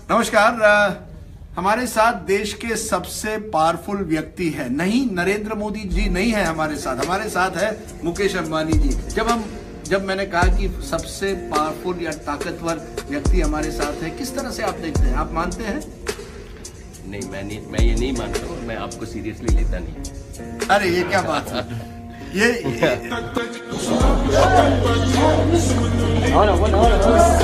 नमस्कार। हमारे साथ देश के सबसे पावरफुल व्यक्ति है, नहीं नरेंद्र मोदी जी नहीं है हमारे साथ है मुकेश अंबानी जी। जब मैंने कहा कि सबसे पावरफुल या ताकतवर व्यक्ति हमारे साथ है, किस तरह से आप देखते हैं? आप मानते हैं? नहीं, मैं ये नहीं मानता हूँ। मैं आपको सीरियसली लेता नहीं। अरे ये क्या बात है? ये